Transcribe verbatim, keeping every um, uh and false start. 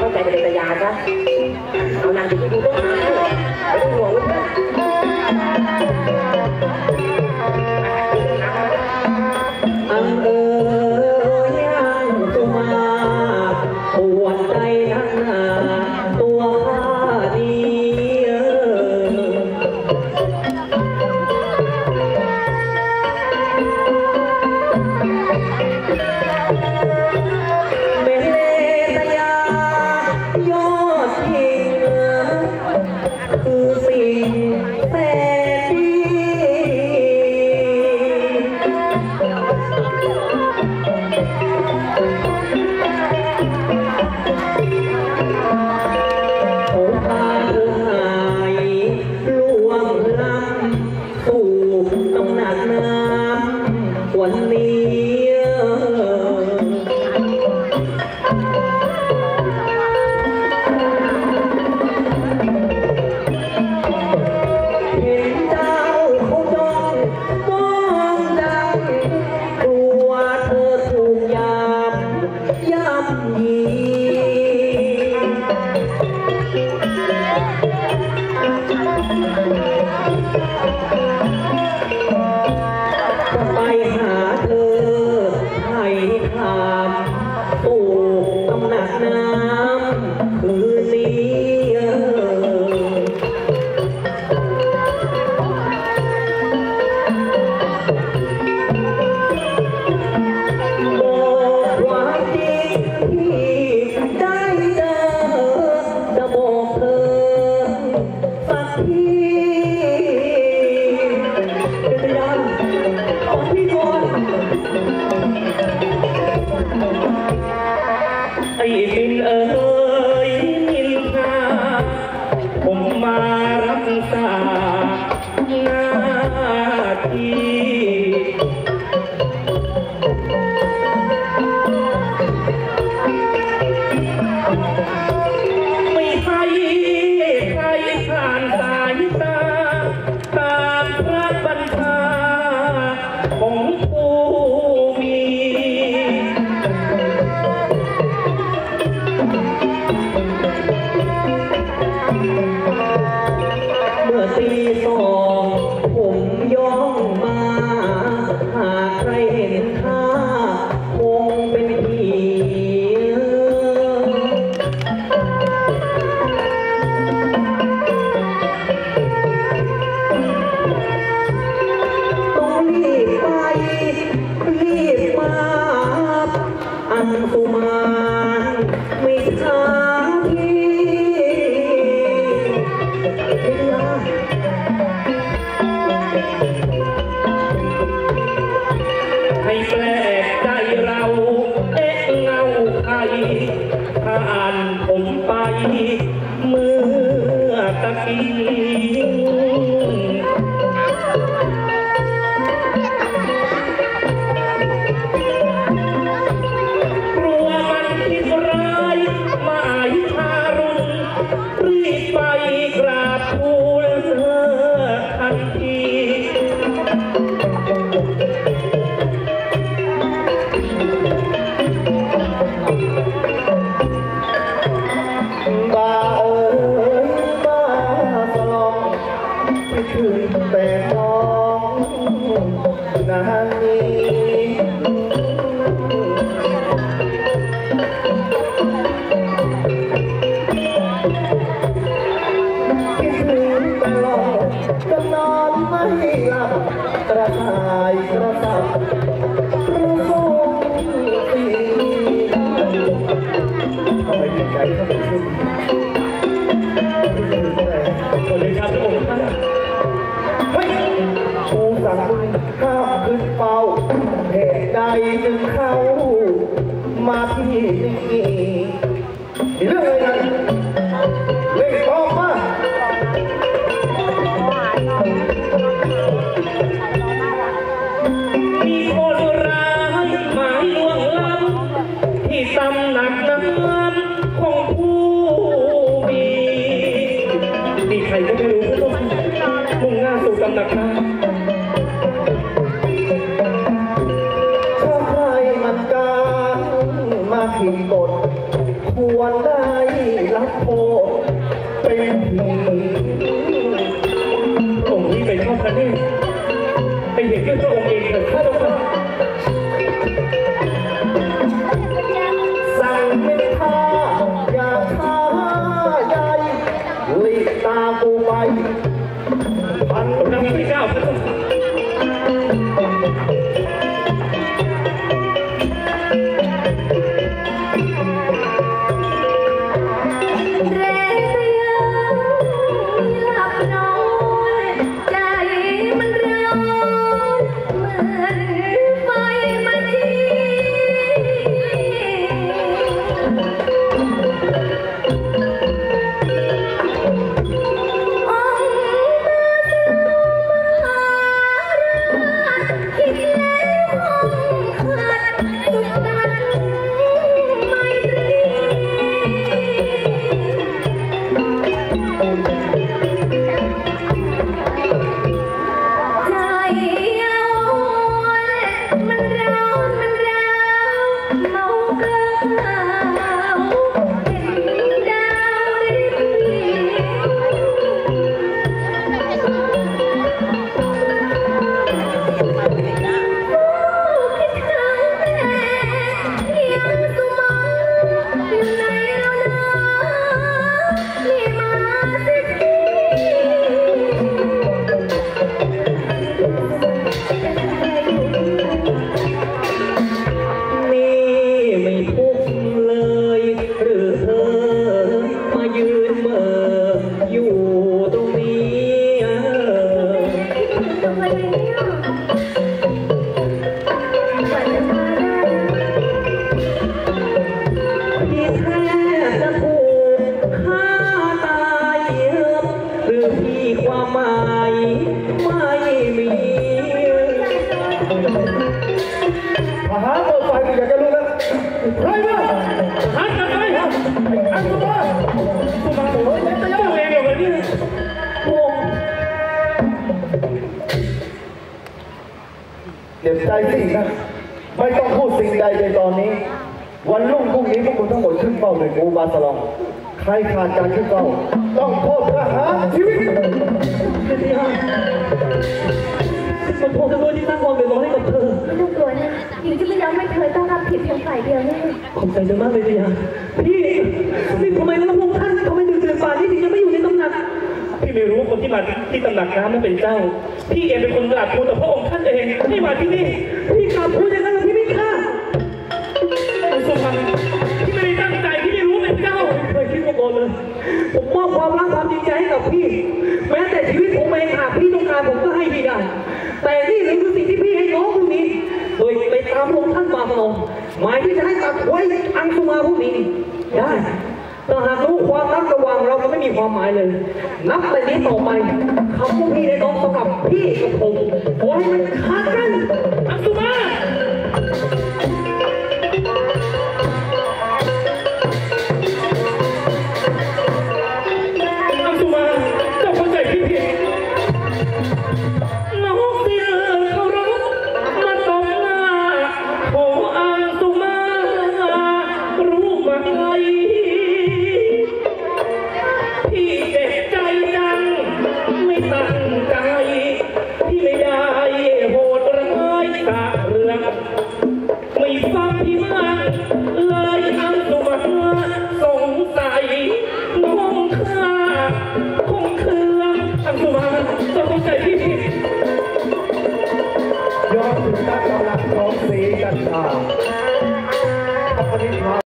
ใจเป็นตยาซะเอานางไปดูต้นไม้ไม่ต้องห่วงลูกนะอันเอ๋ยยังตุมาปวดใจทั้งหน้าตัวข้าดีวันนี้เห็นเจ้าเขาจ้องมองดังกลัวเธอถูกยามย่ำยีไปหาเธอให้ถามตู่ตำหนักน้ำคืนนี้บอกความจริงที่ได้เจอจะบอกเธอสักทีไอ้บินเอ๋ยนินทาผมมารับษาหน้าที่ไม่ให้ใครผ่านสายตาตามพระบัญชาของผู้มีเมื่อตีสองผมย่องมาหากใครเห็นข้าคงเป็นผีต้องรีบไปรีบมาอันสุมานไม่ช้าให้แปลกใจเราเอ๊ะเงาใครผ่านผมไปเมื่อตะกี้กลัวมันคิดร้ายหมายทารุณรีบไปกราบทูลทันทีบ้าเอ๋ยบ้าสลองไม่ถึงแต่น้องนานนี้คิดถึงตลอดจะนอนไม่หลับกระหายกระสับกระส่งตีเข้าไปใจเข้าไปขึ้นคนเลยครับทุกคนเฮ้ยชูสั่งข้ามขึ้นเป้าเหตุใดจึงเข้ามาที่นี่มีเรื่องอะไรกันเล่นกองมามีคนร้ายหมายลวงล้ำที่ตำหนักน้ำของผู้มีมีใครก็ไม่รู้ก็มุ่งหน้าสู่ตำหนักน้ำถ้าใครมันการมาผิดกฎควรได้รับโทษเป็นผีองค์นี้เป็นข้าพระเนตรไปเห็นด้วยพระองค์เองเถิดข้าพเจ้าสั่งเป็นข้าอย่าท้าใหญ่หลีกตากูไปพันนำที่เก้าพระเจ้าเก็บใจสิ่งนะไม่ต้องพูดสิ่งใดในตอนนี้วันรุ่งพรุ่งนี้พวกคุณทั้งหมดขึ้นเป้าหนึ่งกูบาสลองใครขาดการขึ้นเป้าต้องโทษประหารชีวิตเป็นที่ห้ามันโทษทั้งหมดที่สร้างความเดือดร้อนให้กับเธอไม่ต้องกลัวนะหญิงจะไม่ยอมให้เธอต้องรับผิดเพียงฝ่ายเดียวแน่ขอบใจเธอมากเลยพี่พี่นี่ทำไมแล้วพวกท่านทำไมถึงเดือดป่านนี้ถึงยังไม่อยู่ในตำหนักพี่ไม่รู้คนที่มาที่ตำหนักน้ำนั้นเป็นเจ้าพี่เองเป็นคนกราบทูลต่อพระองค์ท่านเองที่มาที่นี่พี่กราบทูลอย่างนั้นพี่ไม่ฆ่าสุพรรณพี่ไม่ได้ตั้งใจพี่ไม่รู้เป็นเจ้าเคยคิดมาก่อนเลยผมมอบความรักความจริงใจให้กับพี่แม้แต่ชีวิตผมเองหากพี่ต้องการผมก็ให้พี่ได้แต่นี่คือสิ่งที่พี่ให้น้องผู้นี้โดยไปตามลงท่านมาพนมหมายที่จะให้ตัดไว้อังสุมาผู้นี้ได้แต่หากรู้ความรักระหว่างเราก็ไม่มีความหมายเลยนับแต่นี้ต่อไปคำว่าพี่ได้น้องสำหรับพี่กับผมขอให้มันขาดกันอังสุมา